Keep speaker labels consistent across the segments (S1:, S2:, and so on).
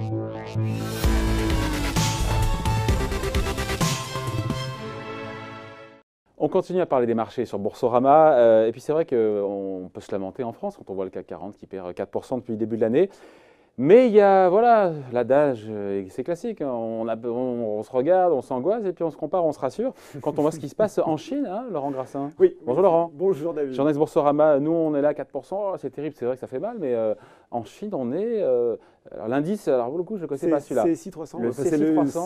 S1: On continue à parler des marchés sur Boursorama. Et puis c'est vrai qu'on peut se lamenter en France quand on voit le CAC 40 qui perd 4% depuis le début de l'année. Mais il y a, voilà, l'adage, c'est classique, hein, on se regarde, on s'angoisse et puis on se compare, on se rassure. Quand on voit ce qui se passe en Chine, hein, Laurent Grassin.
S2: Oui.
S1: Bonjour Laurent.
S2: Bonjour David.
S1: Journaliste Boursorama, nous on est là à 4%, oh, c'est terrible, c'est vrai que ça fait mal, mais en Chine on est… alors l'indice, alors pour le coup je ne connaissais pas celui-là.
S2: C'est CSI 300.
S1: Le
S2: Enfin,
S1: CSI 300.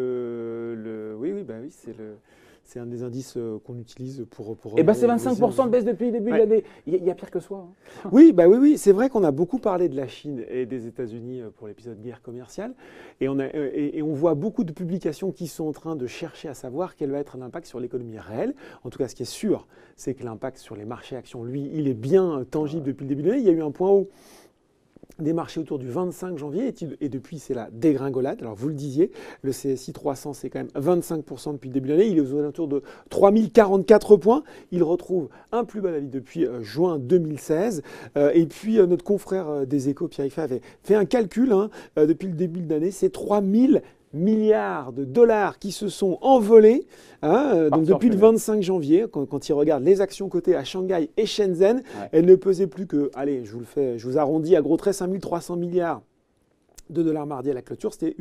S2: Oui, c'est un des indices qu'on utilise pour
S1: et bien c'est 25% de baisse depuis le début de l'année. Il y a pire que soi. Hein.
S2: Oui, c'est vrai qu'on a beaucoup parlé de la Chine et des États-Unis pour l'épisode guerre commerciale. Et on voit beaucoup de publications qui sont en train de chercher à savoir quel va être l'impact sur l'économie réelle. En tout cas, ce qui est sûr, c'est que l'impact sur les marchés actions, lui, il est bien tangible depuis le début de l'année. Il y a eu un point haut des marchés autour du 25 janvier et depuis c'est la dégringolade. Alors vous le disiez, le CSI 300 c'est quand même 25% depuis le début de l'année, il est aux alentours de 3044 points, il retrouve un plus bas avis depuis juin 2016 et puis notre confrère des Échos, Pierre Iffat, avait fait un calcul depuis le début de l'année, c'est 3000 milliards de dollars qui se sont envolés donc depuis le 25 janvier, quand il regarde les actions cotées à Shanghai et Shenzhen, elles ne pesaient plus que, allez, je vous arrondis à gros traits, 5300 milliards de dollars mardi à la clôture, c'était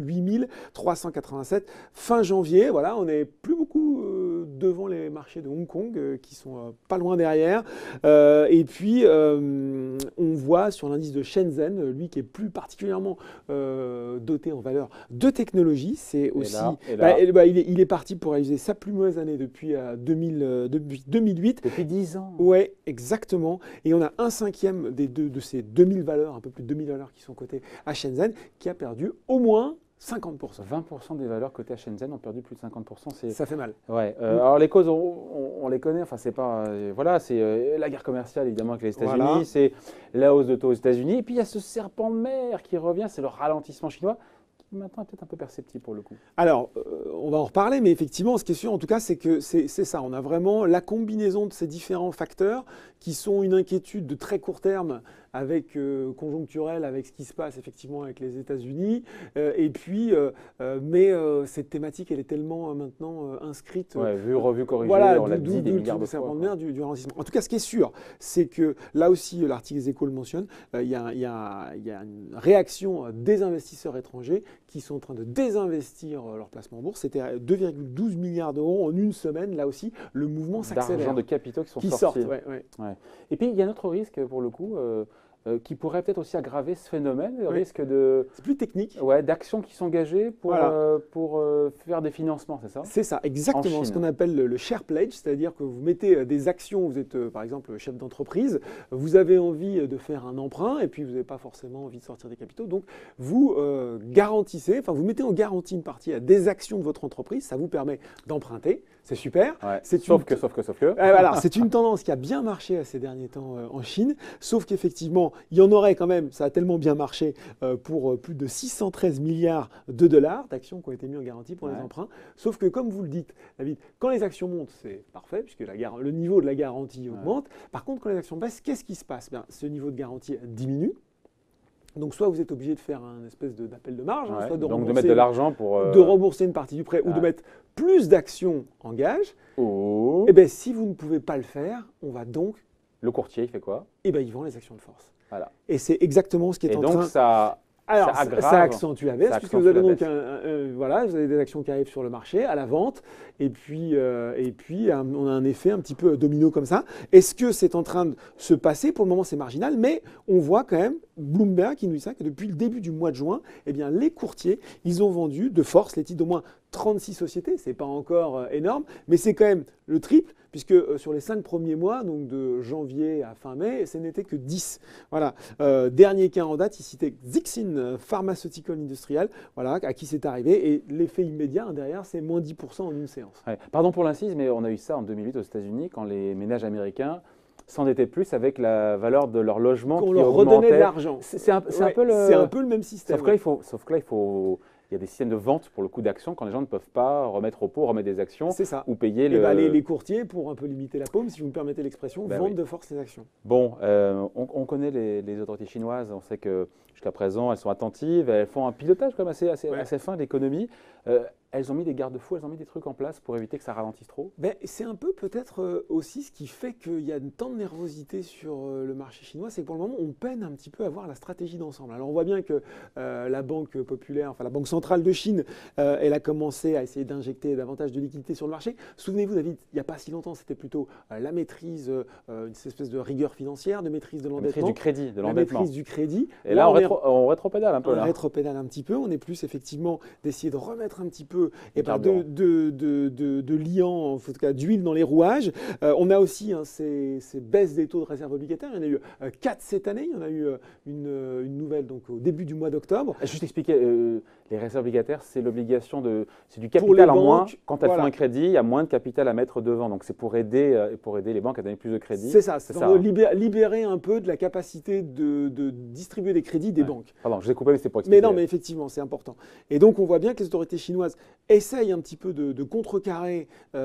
S2: 8387 fin janvier. Voilà, on n'est plus beaucoup devant les marchés de Hong Kong qui sont pas loin derrière. Et puis, on voit sur l'indice de Shenzhen, lui qui est plus particulièrement doté en valeur de technologie, c'est aussi… il est parti pour réaliser sa plus mauvaise année depuis 2008.
S1: Depuis 10 ans.
S2: Ouais, exactement. Et on a un cinquième de ces 2000 valeurs, un peu plus de 2000 valeurs qui sont cotées à Shenzhen, qui a perdu au moins 50%.
S1: 20% des valeurs cotées à Shenzhen ont perdu plus de 50%.
S2: Ça fait mal.
S1: Ouais. Alors les causes, on les connaît. Enfin, c'est pas voilà, c'est la guerre commerciale évidemment avec les États-Unis, c'est la hausse de taux aux États-Unis, et puis il y a ce serpent de mer qui revient, c'est le ralentissement chinois. Maintenant, peut-être un peu perceptible pour le coup.
S2: Alors, on va en reparler, mais effectivement, ce qui est sûr, en tout cas, c'est que c'est ça. On a vraiment la combinaison de ces différents facteurs qui sont une inquiétude de très court terme avec conjoncturelle, avec ce qui se passe effectivement avec les États-Unis. Et puis, mais cette thématique, elle est tellement maintenant inscrite.
S1: Vu, revu, corrigé,
S2: voilà,
S1: on l'a dit des milliards de fois.
S2: Du ralentissement. En tout cas, ce qui est sûr, c'est que là aussi, l'article des Échos le mentionne, il y a une réaction des investisseurs étrangers qui sont en train de désinvestir leurs placements en bourse. C'était 2,12 milliards d'euros en une semaine. Là aussi, le mouvement s'accélère.
S1: D'argent de capitaux qui sortent.
S2: Ouais.
S1: Et puis, il y a un autre risque pour le coup. Qui pourrait peut-être aussi aggraver ce phénomène, le risque de…
S2: C'est plus technique.
S1: Ouais, d'actions qui sont engagées pour faire des financements, c'est ça?
S2: C'est ça, exactement. Ce qu'on appelle le share pledge, c'est-à-dire que vous mettez des actions, vous êtes par exemple chef d'entreprise, vous avez envie de faire un emprunt et puis vous n'avez pas forcément envie de sortir des capitaux, donc vous garantissez, enfin vous mettez en garantie une partie à des actions de votre entreprise, ça vous permet d'emprunter, c'est super.
S1: Ouais, sauf que.
S2: C'est une tendance qui a bien marché ces derniers temps en Chine, sauf qu'effectivement, il y en aurait quand même, ça a tellement bien marché pour plus de 613 milliards de dollars d'actions qui ont été mis en garantie pour les emprunts. Sauf que comme vous le dites, David, quand les actions montent, c'est parfait puisque le niveau de la garantie augmente. Par contre, quand les actions baissent, qu'est-ce qui se passe? Ce niveau de garantie diminue. Donc soit vous êtes obligé de faire un espèce d'appel de marge, soit de
S1: mettre de l'argent pour…
S2: de rembourser une partie du prêt ou de mettre plus d'actions en gage. Et bien si vous ne pouvez pas le faire, on va donc…
S1: Le courtier, il fait quoi?
S2: Et bien il vend les actions de force.
S1: Voilà.
S2: Et c'est exactement ce qui est en train…
S1: Et donc ça
S2: accentue la baisse, puisque vous avez donc vous avez des actions qui arrivent sur le marché à la vente, et puis on a un effet un petit peu domino comme ça. Est-ce que c'est en train de se passer? Pour le moment, c'est marginal, mais on voit quand même Bloomberg qui nous dit ça, que depuis le début du mois de juin, eh bien, les courtiers, ils ont vendu de force les titres d'au moins 36 sociétés. Ce n'est pas encore énorme, mais c'est quand même le triple, puisque sur les 5 premiers mois, donc de janvier à fin mai, ce n'était que 10. Voilà. Dernier cas en date, il citait Zixin Pharmaceutical Industrial, voilà, à qui c'est arrivé. Et l'effet immédiat derrière, c'est moins 10% en une séance.
S1: Ouais. Pardon pour l'incise, mais on a eu ça en 2008 aux États-Unis, quand les ménages américains s'endettaient plus avec la valeur de leur logement
S2: qu'on
S1: qui
S2: leur
S1: augmentait.
S2: redonnait de l'argent.
S1: C'est un peu le même système.
S2: Sauf que là,
S1: il faut il y a des systèmes de vente pour le coût d'action quand les gens ne peuvent pas remettre au pot, remettre des actions
S2: C'est ça.
S1: ou payer
S2: Les courtiers, pour un peu limiter la paume, si vous me permettez l'expression, vendent de force les actions.
S1: Bon, on connaît les autorités chinoises, on sait que jusqu'à présent, elles sont attentives, elles font un pilotage quand même assez fin de l'économie. Elles ont mis des garde-fous, elles ont mis des trucs en place pour éviter que ça ralentisse trop.
S2: C'est un peu peut-être aussi ce qui fait qu'il y a tant de nervosité sur le marché chinois, c'est que pour le moment, on peine un petit peu à voir la stratégie d'ensemble. Alors on voit bien que la Banque populaire, enfin la Banque centrale de Chine, elle a commencé à essayer d'injecter davantage de liquidités sur le marché. Souvenez-vous, David, il n'y a pas si longtemps, c'était plutôt la maîtrise, une espèce de rigueur financière, de maîtrise de l'endettement.
S1: La maîtrise du crédit, de l'endettement.
S2: La maîtrise du crédit.
S1: Et là on rétropédale un peu.
S2: On rétropédale un petit peu, on est plus effectivement d'essayer de remettre un petit peu de liant, en tout cas d'huile dans les rouages. On a aussi ces baisses des taux de réserve obligataire. Il y en a eu 4 cette année. Il y en a eu une nouvelle donc, au début du mois d'octobre.
S1: Juste expliquer, les réserves obligataires, c'est du capital en moins. Quand elles font un crédit, il y a moins de capital à mettre devant. Donc c'est pour aider les banques à donner plus de crédit.
S2: C'est ça, libérer un peu de la capacité de distribuer des crédits des banques.
S1: Pardon, je vous ai coupé, mais c'est pour expliquer.
S2: Mais non, mais effectivement, c'est important. Et donc on voit bien que les autorités chinoises essayent un petit peu de contrecarrer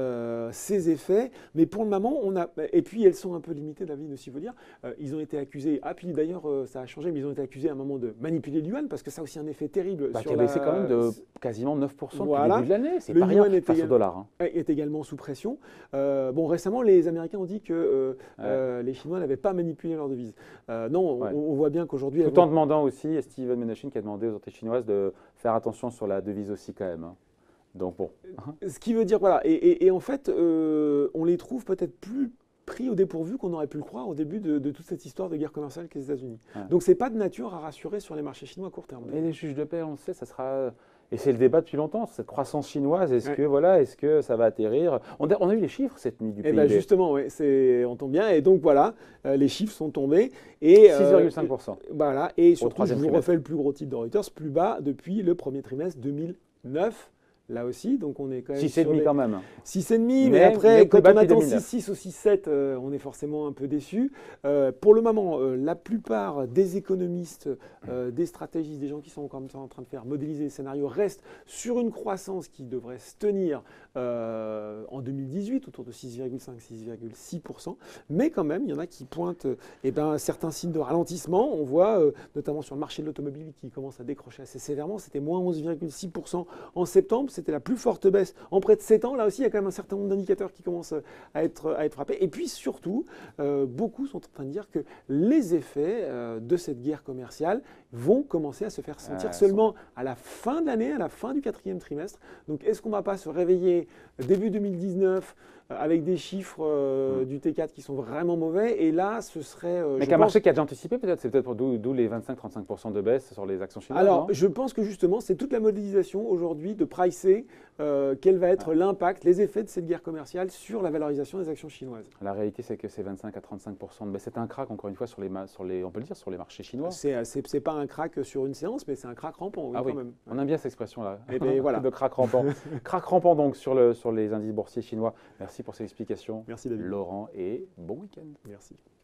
S2: ces effets, mais pour le moment, et puis elles sont un peu limitées, David, aussi veut dire, ils ont été accusés, puis d'ailleurs ça a changé, mais ils ont été accusés à un moment de manipuler le yuan, parce que ça a aussi un effet terrible.
S1: Qui a baissé quand même de quasiment 9% depuis le début de l'année, c'est pas rien face au dollar.
S2: Est également sous pression. Récemment, les Américains ont dit que les Chinois n'avaient pas manipulé leur devise. On voit bien qu'aujourd'hui...
S1: Tout en demandant aussi, Steven Mnuchin qui a demandé aux autorités chinoises de faire attention sur la devise aussi quand même. Donc bon.
S2: Ce qui veut dire, voilà, et en fait, on les trouve peut-être plus pris au dépourvu qu'on aurait pu le croire au début de toute cette histoire de guerre commerciale qu'est les États-Unis. Donc c'est pas de nature à rassurer sur les marchés chinois à court terme.
S1: Et les juges de paix, on le sait, ça sera... Et c'est le débat depuis longtemps, cette croissance chinoise, est-ce que ça va atterrir? On a eu les chiffres cette nuit du PIB.
S2: Justement, on tombe bien. Et donc voilà, les chiffres sont tombés.
S1: 6,5%.
S2: Voilà, et surtout, je vous refais le plus gros titre de Reuters, plus bas depuis le premier trimestre 2009. Là aussi, donc on est quand même
S1: 6,5 quand même.
S2: 6,5, mais après, quand on attend 6,6 ou 6,7, on est forcément un peu déçu. Pour le moment, la plupart des économistes, des stratégistes, des gens qui sont comme ça en train de faire modéliser les scénarios restent sur une croissance qui devrait se tenir en 2018, autour de 6,5-6,6%. Mais quand même, il y en a qui pointent certains signes de ralentissement. On voit, notamment sur le marché de l'automobile, qui commence à décrocher assez sévèrement. C'était moins 11,6% en septembre. C'était la plus forte baisse en près de 7 ans. Là aussi, il y a quand même un certain nombre d'indicateurs qui commencent à être frappés. Et puis surtout, beaucoup sont en train de dire que les effets de cette guerre commerciale vont commencer à se faire sentir seulement à la fin de l'année, à la fin du 4e trimestre. Donc est-ce qu'on ne va pas se réveiller début 2019 avec des chiffres du T4 qui sont vraiment mauvais, et là ce serait...
S1: Mais qu'un marché qui a déjà anticipé peut-être, c'est peut-être d'où les 25-35% de baisse sur les actions chinoises.
S2: Alors je pense que justement c'est toute la modélisation aujourd'hui de pricer quel va être l'impact, les effets de cette guerre commerciale sur la valorisation des actions chinoises.
S1: La réalité c'est que c'est 25 à 35% de baisse. C'est un crack encore une fois sur les on peut le dire, sur les marchés chinois.
S2: C'est pas un crack sur une séance, mais c'est un crack rampant, quand même.
S1: On aime bien cette expression-là,
S2: voilà.
S1: de crack rampant. Crack rampant donc sur les indices boursiers chinois. Merci pour ces explications.
S2: Merci David.
S1: Laurent, et bon week-end.
S2: Merci.